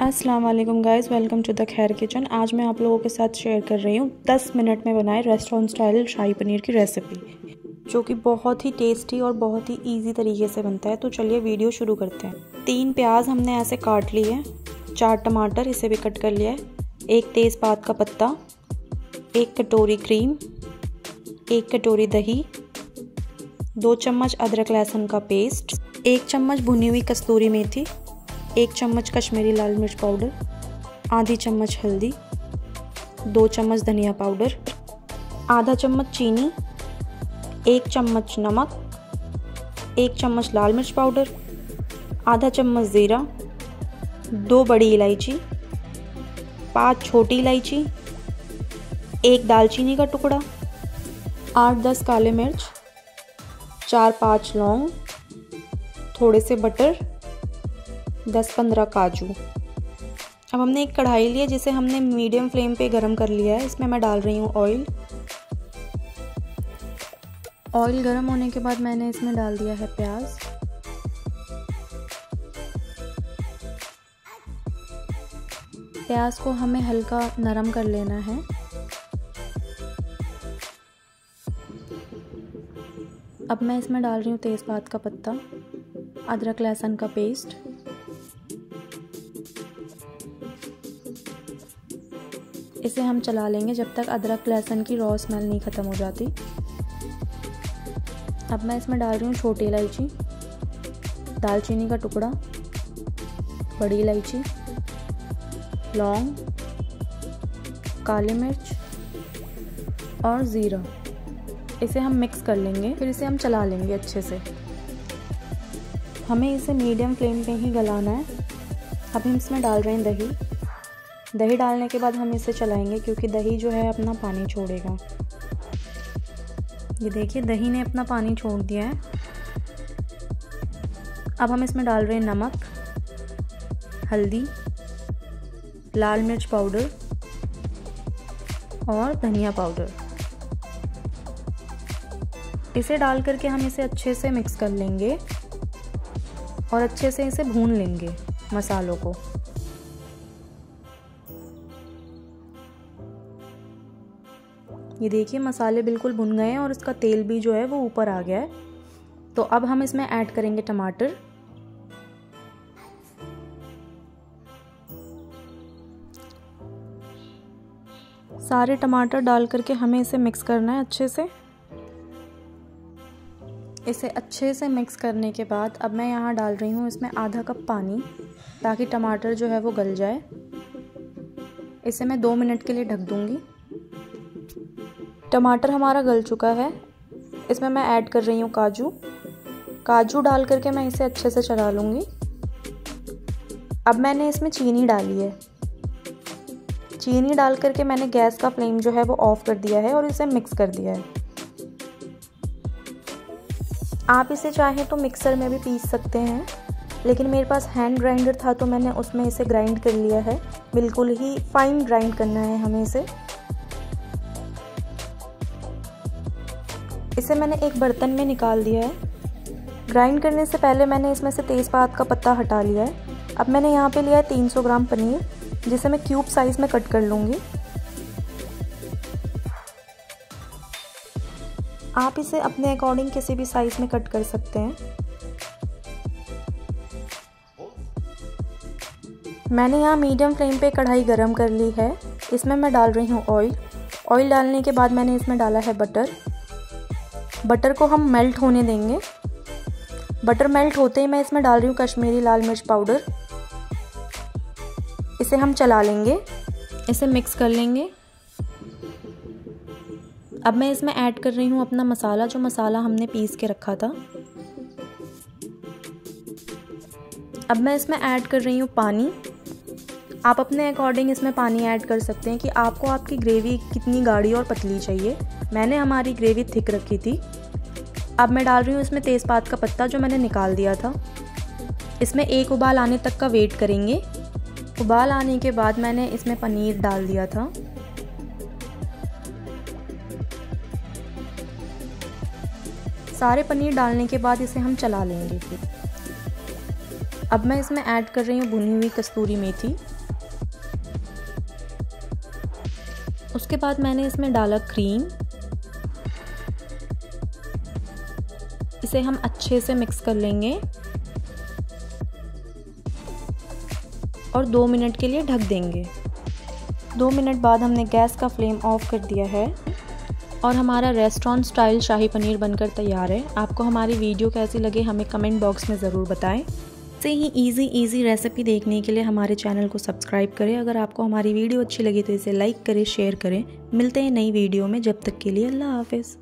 अस्सलाम वालेकुम guys, welcome to the Khair kitchen. आज मैं आप लोगों के साथ शेयर कर रही हूँ 10 मिनट में बनाए रेस्टोरेंट स्टाइल शाही पनीर की रेसिपी, जो कि बहुत ही टेस्टी और बहुत ही इजी तरीके से बनता है। तो चलिए वीडियो शुरू करते हैं। 3 प्याज हमने ऐसे काट लिए हैं, 4 टमाटर इसे भी कट कर लिया है, 1 तेज़पात का पत्ता, 1 कटोरी क्रीम, 1 कटोरी दही, 2 चम्मच अदरक लहसुन का पेस्ट, 1 चम्मच भुनी हुई कस्तूरी मेथी, 1 चम्मच कश्मीरी लाल मिर्च पाउडर, आधी चम्मच हल्दी, 2 चम्मच धनिया पाउडर, आधा चम्मच चीनी, 1 चम्मच नमक, 1 चम्मच लाल मिर्च पाउडर, आधा चम्मच ज़ीरा, 2 बड़ी इलायची, 5 छोटी इलायची, 1 दालचीनी का टुकड़ा, 8-10 काले मिर्च, 4-5 लौंग, थोड़े से बटर, 10-15 काजू। अब हमने एक कढ़ाई ली है जिसे हमने मीडियम फ्लेम पे गरम कर लिया है। इसमें मैं डाल रही हूँ ऑयल। ऑयल गरम होने के बाद मैंने इसमें डाल दिया है प्याज। प्याज को हमें हल्का नरम कर लेना है। अब मैं इसमें डाल रही हूँ तेज़पात का पत्ता, अदरक लहसुन का पेस्ट, इसे हम चला लेंगे जब तक अदरक लहसुन की रॉ स्मेल नहीं ख़त्म हो जाती। अब मैं इसमें डाल रही हूँ छोटी इलायची, दालचीनी का टुकड़ा, बड़ी इलायची, लौंग, काली मिर्च और ज़ीरा। इसे हम मिक्स कर लेंगे, फिर इसे हम चला लेंगे अच्छे से। हमें इसे मीडियम फ्लेम पे ही गलाना है। अब हम इसमें डाल रहे हैं दही। दही डालने के बाद हम इसे चलाएंगे क्योंकि दही जो है अपना पानी छोड़ेगा। ये देखिए दही ने अपना पानी छोड़ दिया है। अब हम इसमें डाल रहे हैं नमक, हल्दी, लाल मिर्च पाउडर और धनिया पाउडर। इसे डाल करके हम इसे अच्छे से मिक्स कर लेंगे और अच्छे से इसे भून लेंगे मसालों को। ये देखिए मसाले बिल्कुल भुन गए हैं और इसका तेल भी जो है वो ऊपर आ गया है। तो अब हम इसमें ऐड करेंगे टमाटर। सारे टमाटर डाल करके हमें इसे मिक्स करना है अच्छे से। इसे अच्छे से मिक्स करने के बाद अब मैं यहाँ डाल रही हूँ इसमें आधा कप पानी, ताकि टमाटर जो है वो गल जाए। इसे मैं 2 मिनट के लिए ढक दूँगी। टमाटर हमारा गल चुका है। इसमें मैं ऐड कर रही हूँ काजू डाल करके मैं इसे अच्छे से चला लूँगी। अब मैंने इसमें चीनी डाली है। चीनी डाल करके मैंने गैस का फ्लेम जो है वो ऑफ़ कर दिया है और इसे मिक्स कर दिया है। आप इसे चाहें तो मिक्सर में भी पीस सकते हैं, लेकिन मेरे पास हैंड ग्राइंडर था तो मैंने उसमें इसे ग्राइंड कर लिया है। बिल्कुल ही फाइन ग्राइंड करना है हमें इसे। इसे मैंने एक बर्तन में निकाल दिया है। ग्राइंड करने से पहले मैंने इसमें से तेज़पात का पत्ता हटा लिया है। अब मैंने यहाँ पे लिया है 300 ग्राम पनीर, जिसे मैं क्यूब साइज़ में कट कर लूँगी। आप इसे अपने अकॉर्डिंग किसी भी साइज़ में कट कर सकते हैं। मैंने यहाँ मीडियम फ्लेम पे कढ़ाई गरम कर ली है। इसमें मैं डाल रही हूँ ऑयल। ऑयल डालने के बाद मैंने इसमें डाला है बटर। बटर को हम मेल्ट होने देंगे। बटर मेल्ट होते ही मैं इसमें डाल रही हूँ कश्मीरी लाल मिर्च पाउडर। इसे हम चला लेंगे, इसे मिक्स कर लेंगे। अब मैं इसमें ऐड कर रही हूँ अपना मसाला, जो मसाला हमने पीस के रखा था। अब मैं इसमें ऐड कर रही हूँ पानी। आप अपने अकॉर्डिंग इसमें पानी ऐड कर सकते हैं कि आपको आपकी ग्रेवी कितनी गाढ़ी और पतली चाहिए। मैंने हमारी ग्रेवी थिक रखी थी। अब मैं डाल रही हूँ इसमें तेज़पात का पत्ता, जो मैंने निकाल दिया था। इसमें एक उबाल आने तक का वेट करेंगे। उबाल आने के बाद मैंने इसमें पनीर डाल दिया था। सारे पनीर डालने के बाद इसे हम चला लेंगे। अब मैं इसमें ऐड कर रही हूँ भुनी हुई कस्तूरी मेथी। उसके बाद मैंने इसमें डाला क्रीम। इसे हम अच्छे से मिक्स कर लेंगे और 2 मिनट के लिए ढक देंगे। 2 मिनट बाद हमने गैस का फ्लेम ऑफ कर दिया है और हमारा रेस्टोरेंट स्टाइल शाही पनीर बनकर तैयार है। आपको हमारी वीडियो कैसी लगे हमें कमेंट बॉक्स में ज़रूर बताएं। ऐसे ही इजी रेसिपी देखने के लिए हमारे चैनल को सब्सक्राइब करें। अगर आपको हमारी वीडियो अच्छी लगी तो इसे लाइक करें, शेयर करें। मिलते हैं नई वीडियो में, जब तक के लिए अल्लाह हाफ़िज़।